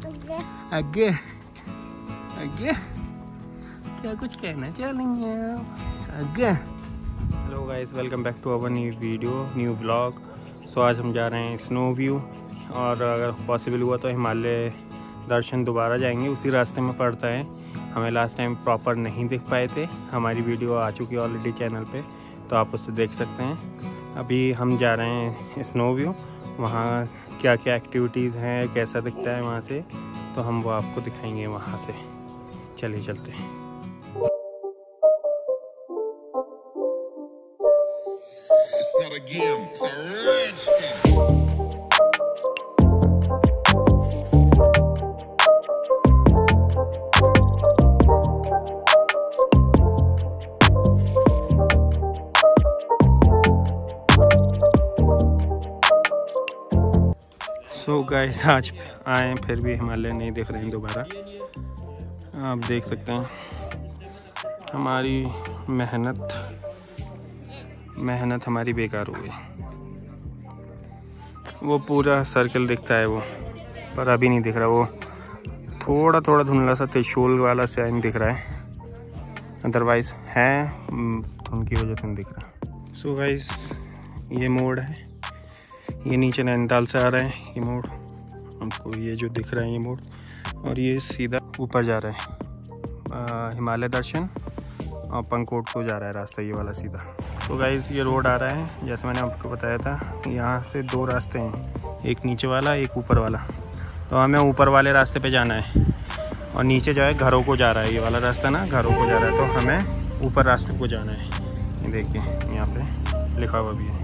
आगे आगे क्या कुछ कहना चाहेंगे आगे। Hello guys, welcome back to our new video, new vlog. So आज हम जा रहे हैं स्नो व्यू, और अगर पॉसिबल हुआ तो हिमालय दर्शन दोबारा जाएंगे। उसी रास्ते में पड़ता है। हमें लास्ट टाइम प्रॉपर नहीं दिख पाए थे। हमारी वीडियो आ चुकी है ऑलरेडी चैनल पे, तो आप उससे देख सकते हैं। अभी हम जा रहे हैं स्नो व्यू। वहाँ क्या क्या एक्टिविटीज़ हैं, कैसा दिखता है वहाँ से, तो हम वो आपको दिखाएंगे वहाँ से। चलिए चलते हैं। It's not a game, it's a rich thing. So guys, आज आए फिर भी हिमालय नहीं दिख रहे हैं दोबारा। आप देख सकते हैं हमारी मेहनत हमारी बेकार हो गई। वो पूरा सर्कल दिखता है वो, पर अभी नहीं दिख रहा। वो थोड़ा थोड़ा धुंधला सा त्रिशूल वाला साइन दिख रहा है, अदरवाइज है धुंध की वजह से नहीं दिख रहा। सो गाइस, ये मोड़ है, ये नीचे नैनीताल से आ रहा है ये मोड़ हमको, ये जो दिख रहा है ये मोड़, और ये सीधा ऊपर जा रहा है हिमालय दर्शन और पंकोट को जा रहा है रास्ता ये वाला सीधा। तो गाइस, ये रोड आ रहा है जैसे मैंने आपको बताया था। यहाँ से दो रास्ते हैं, एक नीचे वाला एक ऊपर वाला। तो हमें ऊपर वाले रास्ते पे जाना है, और नीचे जो है घरों को जा रहा है ये वाला रास्ता ना, घरों को जा रहा है। तो हमें ऊपर रास्ते को जाना है। ये देखिए यहाँ पे लिखा हुआ भी है।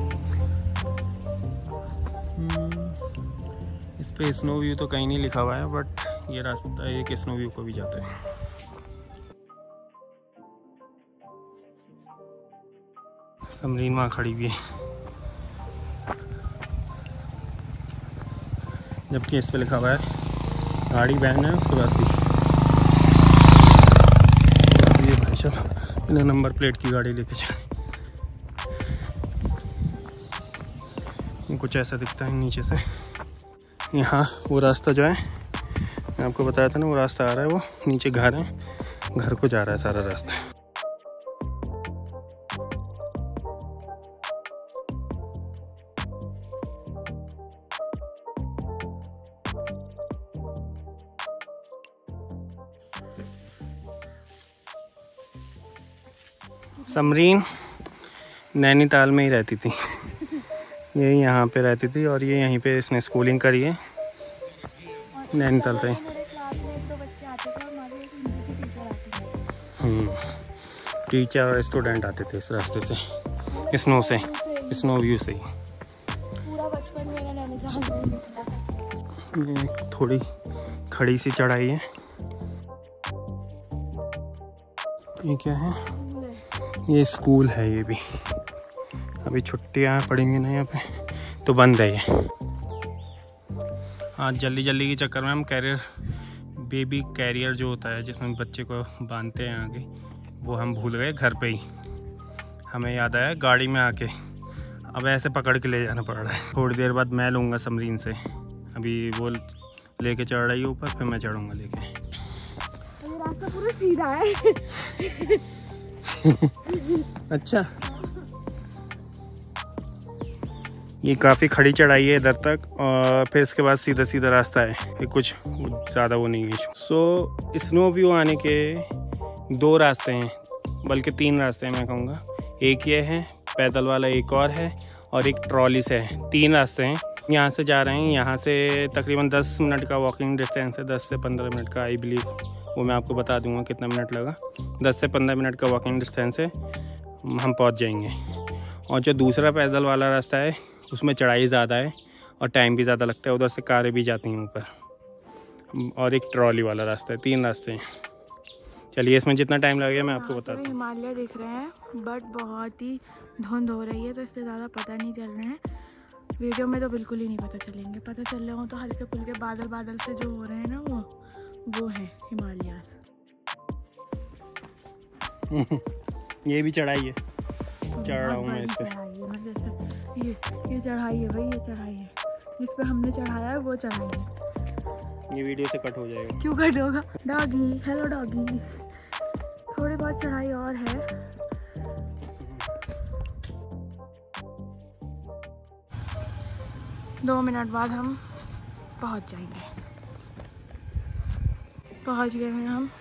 इस पे स्नो व्यू तो कहीं नहीं लिखा हुआ है, बट ये रास्ता एक स्नो व्यू को भी जाता है। समरीन वहाँ खड़ी हुई है, जबकि इस पे लिखा हुआ है गाड़ी बैन है। उसके बाद भी ये भाई साहब बिना नंबर प्लेट की गाड़ी लेके जाए। कुछ ऐसा दिखता है नीचे से। यहाँ वो रास्ता जो है मैं आपको बताया था ना, वो रास्ता आ रहा है, वो नीचे घर है, घर को जा रहा है सारा रास्ता। समरीन नैनीताल में ही रहती थी। ये यहाँ पे रहती थी, और ये यहीं पे इसने स्कूलिंग करी है नैनीताल से। टीचर और स्टूडेंट आते थे इस रास्ते से, स्नो व्यू से ही। पूरा बचपन मेरा नैनीताल में। ये थोड़ी खड़ी सी चढ़ाई है। ये क्या है? ये स्कूल है। ये भी अभी छुट्टियाँ पड़ेंगी ना यहाँ पे, तो बंद है ये। आज जल्दी के चक्कर में हम बेबी कैरियर जो होता है जिसमें बच्चे को बांधते हैं आगे, वो हम भूल गए घर पे ही। हमें याद आया गाड़ी में आके, अब ऐसे पकड़ के ले जाना पड़ रहा है। थोड़ी देर बाद मैं लूँगा समरीन से। अभी वो लेके चढ़ रही है ऊपर, फिर मैं चढ़ूँगा लेके। ये रास्ता पूरा सीधा है। अच्छा, ये काफ़ी खड़ी चढ़ाई है इधर तक, और फिर इसके बाद सीधा रास्ता है, फिर कुछ ज़्यादा वो नहीं है। सो स्नो व्यू आने के दो रास्ते हैं, बल्कि तीन रास्ते हैं मैं कहूँगा। एक ये है पैदल वाला, एक और है, और एक ट्रॉली से है। तीन रास्ते हैं। यहाँ से जा रहे हैं, यहाँ से तकरीबन 10 मिनट का वॉकिंग डिस्टेंस है, 10 से 15 मिनट का आई बिलीव। वो मैं आपको बता दूंगा कितना मिनट लगा। 10 से 15 मिनट का वॉकिंग डिस्टेंस है, हम पहुँच जाएंगे। और जो दूसरा पैदल वाला रास्ता है उसमें चढ़ाई ज़्यादा है और टाइम भी ज़्यादा लगता है, उधर से कारें भी जाती हैं ऊपर। और एक ट्रॉली वाला रास्ता है। तीन रास्ते हैं। चलिए, इसमें जितना टाइम लगेगा मैं आपको बताता हूँ। हिमालय दिख रहे हैं, बट बहुत ही धुंध हो रही है, तो इससे ज़्यादा पता नहीं चल रहे हैं। वीडियो में तो बिल्कुल ही नहीं पता चलेंगे। पता चल रहे हो तो हल्के फुल्के बादल से जो हो रहे हैं ना, वो है हिमालय। ये भी चढ़ाई है, चढ़ रहा हूँ मैं इस पे। ये चढ़ाई है भाई, ये चढ़ाई है जिस पे हमने चढ़ाया है, वो चढ़ाई है। ये वीडियो से कट हो जाएगा। क्यों कट होगा? Doggy, hello doggy. थोड़ी बहुत चढ़ाई और है। दो मिनट बाद हम पहुंच जाएंगे। पहुंच गए हैं हम।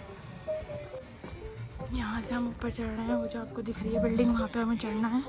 यहाँ से हम ऊपर चढ़ रहे हैं। वो जो आपको दिख रही है बिल्डिंग, वहाँ पे हमें चढ़ना है।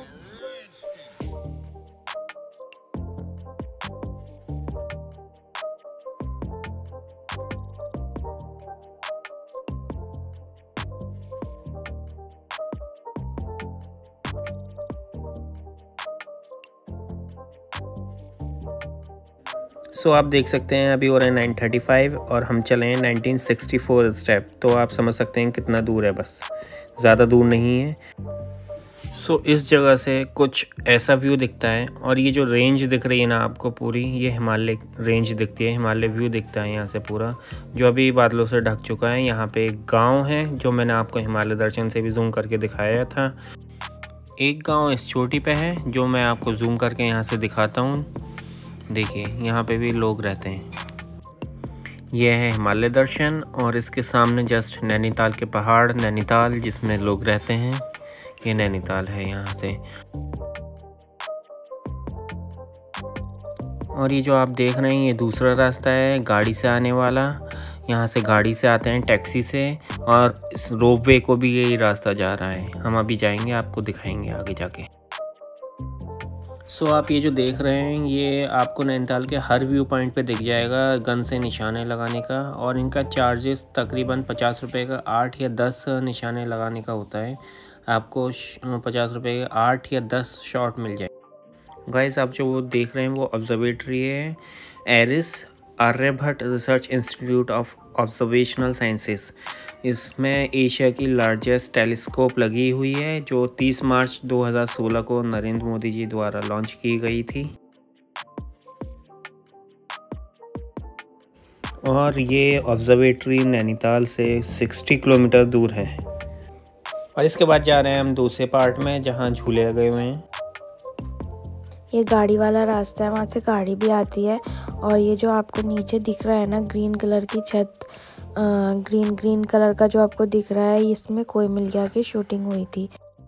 सो आप देख सकते हैं अभी हो रहे हैं 9:35 और हम चले हैं 1964 स्टेप। तो आप समझ सकते हैं कितना दूर है, बस ज़्यादा दूर नहीं है। सो इस जगह से कुछ ऐसा व्यू दिखता है और ये जो रेंज दिख रही है ना आपको पूरी, ये हिमालय रेंज दिखती है, हिमालय व्यू दिखता है यहाँ से पूरा, जो अभी बादलों से ढक चुका है। यहाँ पे एक गाँव है जो मैंने आपको हिमालय दर्शन से भी जूम करके दिखाया था। एक गाँव इस चोटी पे है जो मैं आपको जूम करके यहाँ से दिखाता हूँ। देखिए यहाँ पे भी लोग रहते हैं। यह है हिमालय दर्शन और इसके सामने जस्ट नैनीताल के पहाड़, नैनीताल जिसमें लोग रहते हैं। ये नैनीताल है यहाँ से। और ये जो आप देख रहे हैं ये दूसरा रास्ता है गाड़ी से आने वाला। यहाँ से गाड़ी से आते हैं, टैक्सी से, और इस रोपवे को भी यही रास्ता जा रहा है। हम अभी जाएंगे, आपको दिखाएंगे आगे जाके। सो आप ये जो देख रहे हैं ये आपको नैनीताल के हर व्यू पॉइंट पे दिख जाएगा गन से निशाने लगाने का, और इनका चार्जेस तकरीबन 50 रुपये का 8 या 10 निशाने लगाने का होता है। आपको 50 रुपये के 8 या 10 शॉट मिल जाए। गाइस आप जो वो देख रहे हैं वो ऑब्जर्वेटरी है, ARIES Aryabhatta research institute of observational sciences. इसमें एशिया की लार्जेस्ट टेलीस्कोप लगी हुई है जो 30 मार्च 2016 को नरेंद्र मोदी जी द्वारा लॉन्च की गई थी। और ये ऑब्जर्वेटरी नैनीताल से 60 किलोमीटर दूर है। और इसके बाद जा रहे हैं हम दूसरे पार्ट में जहाँ झूले लगे हुए हैं। ये गाड़ी वाला रास्ता है, वहाँ से गाड़ी भी आती है। और ये जो आपको नीचे दिख रहा है ना ग्रीन कलर की छत, ग्रीन कलर का जो आपको दिख रहा है, इसमें कोई मिल गया की शूटिंग हुई थी।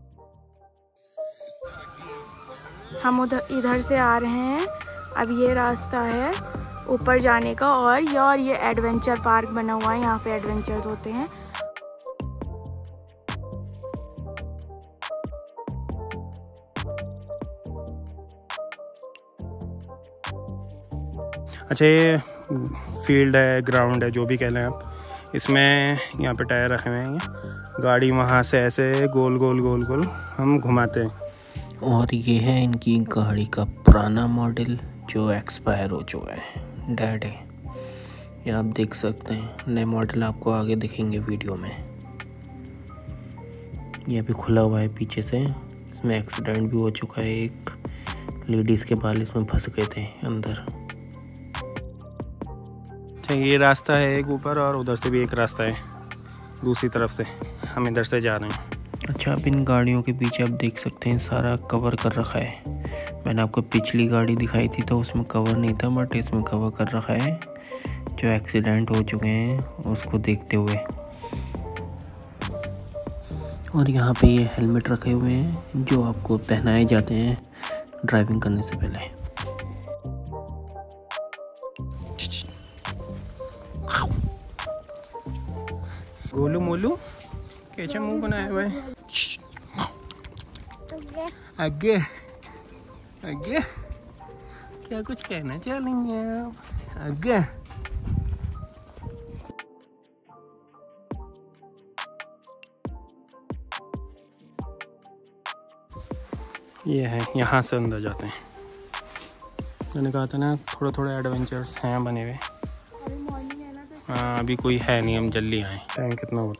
हम इधर से आ रहे हैं। अब ये रास्ता है ऊपर जाने का, और ये एडवेंचर पार्क बना हुआ है, यहाँ पे एडवेंचर होते हैं। अच्छा ये फील्ड है, ग्राउंड है, जो भी कह लें आप। इसमें यहाँ पे टायर रखे हुए हैं। गाड़ी वहाँ से ऐसे गोल गोल हम घुमाते हैं। और ये है इनकी गाड़ी का पुराना मॉडल जो एक्सपायर हो चुका है, डेड है। ये आप देख सकते हैं, नए मॉडल आपको आगे दिखेंगे वीडियो में। ये अभी खुला हुआ है पीछे से। इसमें एक्सीडेंट भी हो चुका है, एक लेडीज़ के बाल इसमें फंस गए थे अंदर। ये रास्ता है एक ऊपर, और उधर से भी एक रास्ता है दूसरी तरफ से। हम इधर से जा रहे हैं। अच्छा अब इन गाड़ियों के पीछे आप देख सकते हैं सारा कवर कर रखा है। मैंने आपको पिछली गाड़ी दिखाई थी तो उसमें कवर नहीं था, बट इसमें कवर कर रखा है जो एक्सीडेंट हो चुके हैं उसको देखते हुए। और यहाँ पे ये हेलमेट रखे हुए हैं जो आपको पहनाए जाते हैं ड्राइविंग करने से पहले। गोलू मोलू कैसे मुंह बनाया हुआ है? आगे आगे क्या कुछ कहना चाहेंगे आप? आगे ये है, यहाँ से अंदर जाते हैं। मैंने कहा था ना थोड़ा थोड़ा एडवेंचर्स हैं बने हुए। हाँ अभी कोई है नहीं, हम जल्दी आए। टाइम कितना हो,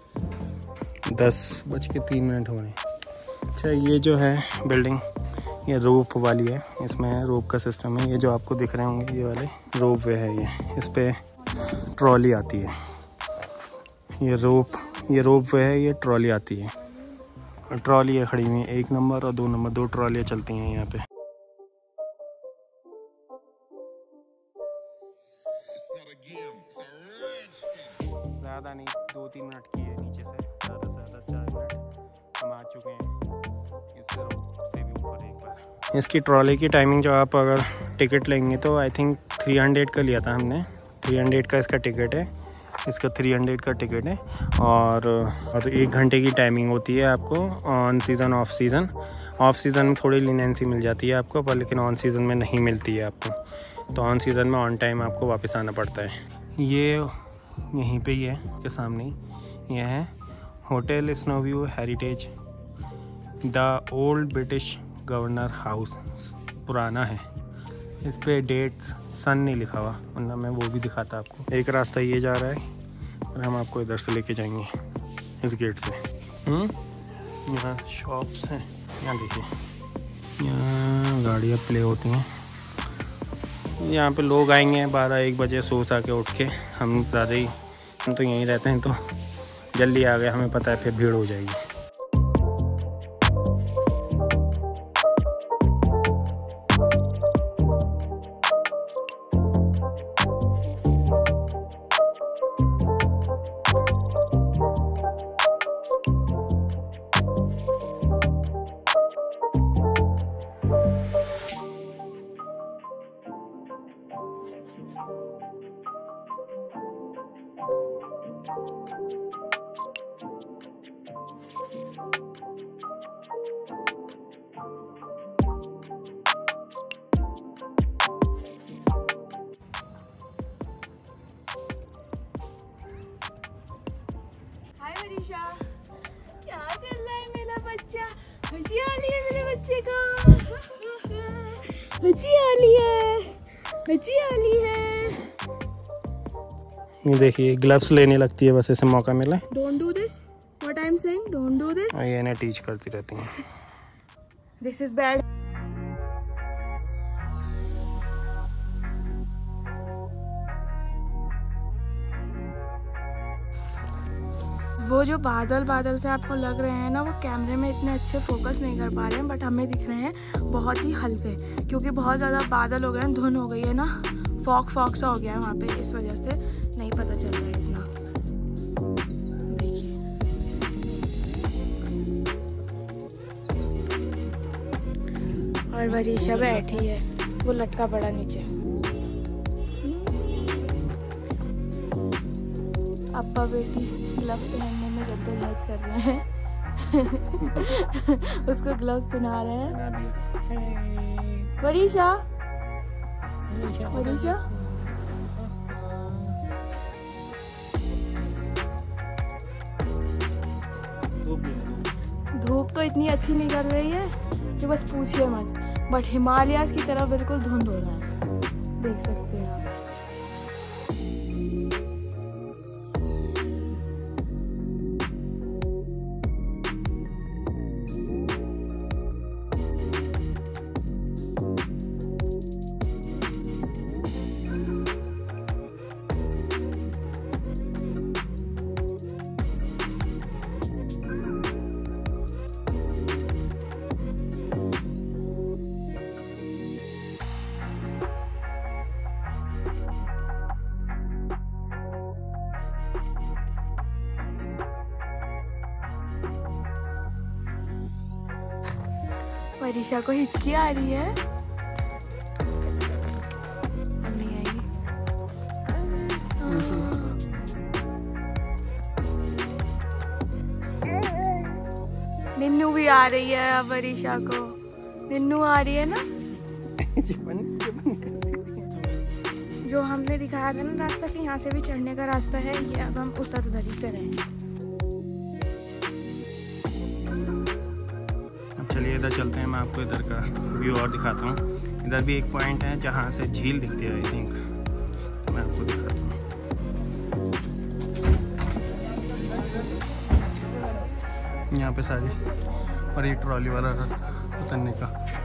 10:03 हो रहे हैं। अच्छा ये जो है बिल्डिंग ये रोप वाली है, इसमें रोप का सिस्टम है। ये जो आपको दिख रहे होंगे ये वाले रोप वे है, ये इस पर ट्रॉली आती है। ये रोप वे है, ये ट्रॉली आती है। और ट्रॉली खड़ी हुई है, 1 नंबर और 2 नंबर, 2 ट्रॉलियाँ चलती हैं यहाँ पे। not a game, it's a rich thing. ज़्यादा नहीं, 2-3 मिनट की है नीचे से, ज़्यादा से ज़्यादा 4 मिनट हम आ चुके हैं। इससे भी ऊपर एक बार। इसकी ट्रॉली की टाइमिंग जो आप अगर टिकट लेंगे तो आई थिंक 300 का लिया था हमने, 300 का इसका टिकट है, इसका 300 का टिकट है। और 1 घंटे की टाइमिंग होती है आपको on season off season. Off season में थोड़ी लीनेंसी मिल जाती है आपको, पर लेकिन ऑन सीज़न में नहीं मिलती है आपको। तो ऑन सीज़न में ऑन टाइम आपको वापस आना पड़ता है। ये यहीं पे ही है के सामने ही, यह है hotel snow view heritage, the old British governor house. पुराना है, इस पे डेट सन नहीं लिखा हुआ, वरना मैं वो भी दिखाता आपको। एक रास्ता ये जा रहा है और हम आपको इधर से लेके जाएंगे इस गेट से। यहाँ शॉप्स हैं, यहाँ देखिए, यहाँ गाड़ियाँ प्ले होती हैं। यहाँ पे लोग आएंगे 12-1 बजे सो सा के उठ के। हम ज़्यादा ही, हम तो यहीं रहते हैं तो जल्दी आ गए, हमें पता है फिर भीड़ हो जाएगी। वरीशा, क्या कर रहा है मेरा बच्चा? हंसी आ रही है मेरे बच्चे को, हंसी आ रही है, हंसी आ रही है। ये देखिए ग्लव्स लेने लगती है बस ऐसे मौका मिला। Don't do this. What I'm saying? Don't do this. ये ना टीच करती रहती हैं। This is bad. वो जो बादल बादल से आपको लग रहे हैं ना, वो कैमरे में इतने अच्छे फोकस नहीं कर पा रहे हैं, बट हमें दिख रहे हैं बहुत ही हल्के, क्योंकि बहुत ज़्यादा बादल हो गए हैं, धुंध हो गई है ना, फॉग फॉग सा हो गया है वहाँ पे, इस वजह से नहीं पता चल रहा है इतना। देखिए और वरीशा बैठी है, वो लटका पड़ा नीचे। अप्पा बेटी ग्लव्स पहनने में जद्दोजहद कर रहे हैं। उसको ग्लव्स पहना रहे हैं। वरीशा, वरीशा, धूप तो इतनी अच्छी निकल रही है कि बस पूछिए मत, बट हिमालय की तरफ बिल्कुल धुंध हो रहा है, देख सकते हैं आप। वरीशा को हिचकी आ रही है, नहीं आई। निन्नू भी आ रही है अब वरीशा को, निन्नू आ रही है ना। जो हमने दिखाया था ना रास्ता कि यहाँ से भी चढ़ने का रास्ता है, ये अब हम उधर ही से रहेंगे। चलिए इधर चलते हैं, मैं आपको इधर का व्यू और दिखाता हूँ। इधर भी एक पॉइंट है जहाँ से झील दिखती है आई थिंक, तो मैं आपको दिखाता हूँ। यहाँ पे सारी, और ये ट्रॉली वाला रास्ता उतरने का।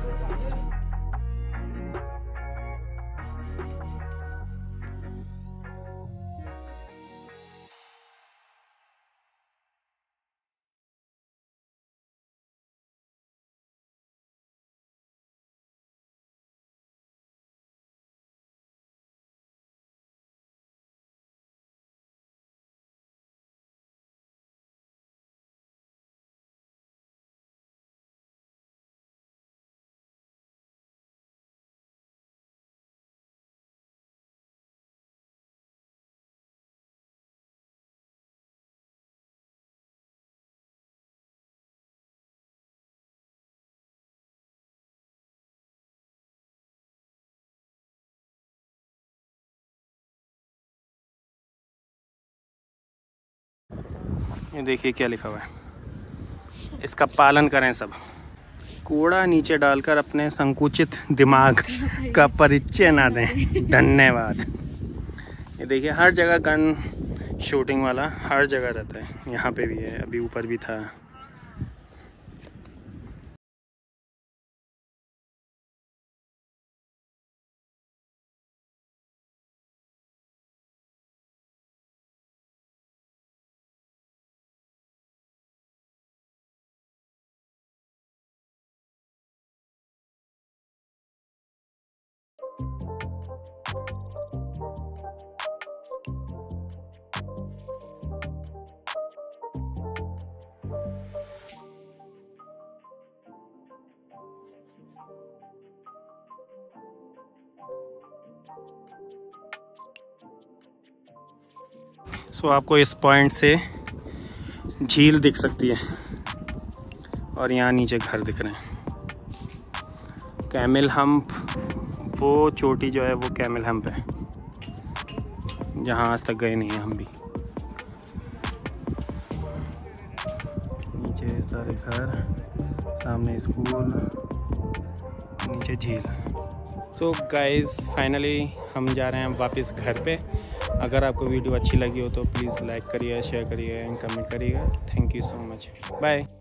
ये देखिए क्या लिखा हुआ है, इसका पालन करें सब। कूड़ा नीचे डालकर अपने संकुचित दिमाग का परिचय ना दें। धन्यवाद। ये देखिए हर जगह गन शूटिंग वाला हर जगह रहता है, यहाँ पे भी है, अभी ऊपर भी था। सो आपको इस पॉइंट से झील दिख सकती है और यहाँ नीचे घर दिख रहे हैं। कैमल हम्प, वो चोटी जो है वो कैमल हम्प है, जहाँ आज तक गए नहीं हैं हम भी। नीचे सारे घर, सामने स्कूल, नीचे झील। सो गाइस फाइनली हम जा रहे हैं वापस घर पे। अगर आपको वीडियो अच्छी लगी हो तो प्लीज़ लाइक करिए, शेयर करिए एंड कमेंट करिएगा। Thank you so much, bye.